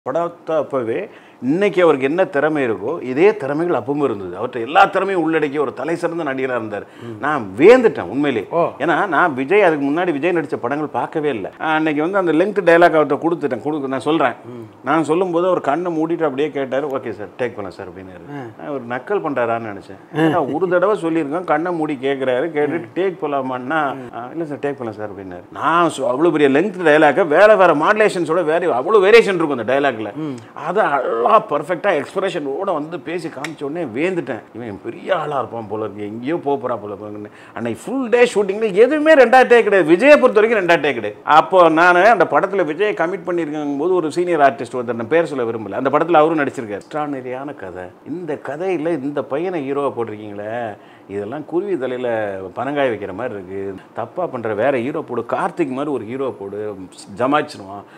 படத்த அப்பவே இன்னைக்கு அவருக்கு என்ன திறமை இருக்கோ இதே திறமைகள் அப்பவும் இருந்தது. அவர்கிட்ட எல்லா திறமையும் உள்ளடக்கி ஒரு தலை சிறந்த நடிகராக இருந்தார். நான் வேந்துட்டேன் உண்மையிலே. ஏன்னா நான் விஜய் அதுக்கு முன்னாடி விஜய் நடித்த படங்கள் பார்க்கவே இல்லை. அன்னைக்கு வந்து அந்த லெங்க் டைலாக் அவர்கிட்ட கொடுத்துட்டேன். நான் சொல்கிறேன். நான் சொல்லும்போது அவர் கண்ணை மூடிட்டு அப்படியே கேட்டார். ஓகே சார் டேக் பண்ண சார் அப்படின்னு. ஒரு நக்கல் பண்ணுறாரான்னு நினச்சேன். ஒரு தடவை சொல்லியிருக்கேன். கண்ணை மூடி கேட்குறாரு. கேட்டுட்டு டேக் போகலாமான்னா இல்லை சார் டேக் பண்ணல சார் அப்படின்னாரு. நான் அவ்வளோ பெரிய லெங்க் டைலாக்கை வேறு மாடுலேஷன்ஸோட அவ்வளோ வேரியேஷன் இருக்கும் அந்த டைலாக்ல. அதை பர்ஃபெக்டாக எக்ஸ்பிரஷனோட வந்து பேசி காமிச்ச உடனே வேந்துட்டேன். இவன் பெரிய ஆளாக இருப்பான் போல இருக்கு, எங்கேயோ போகிறா போல இருக்குன்னு. அன்னைக்கு ஃபுல் டே ஷூட்டிங்கில் எதுவுமே ரெண்டாயிரத்தே கிடையாது. விஜயை பொறுத்த வரைக்கும் ரெண்டாயிரத்தே கிடையாது. அப்போ நான் அந்த படத்தில் விஜய் கமிட் பண்ணியிருக்கும் போது ஒரு சீனியர் ஆர்டிஸ்ட் ஒருத்தர் பேர் சொல்ல விரும்பல. அந்த படத்தில் அவரும் நடிச்சிருக்காரு. எக்ஸ்ட்ரானரியான கதை. இந்த கதையில் இந்த பையனை ஹீரோவை போட்டிருக்கீங்களே, இதெல்லாம் குருவி தலையில் பனங்காய் வைக்கிற மாதிரி இருக்குது. தப்பாக பண்ணுற வேற ஹீரோ போடு. கார்த்திக் மாதிரி ஒரு ஹீரோ போடு, ஜமாச்சிருவான்.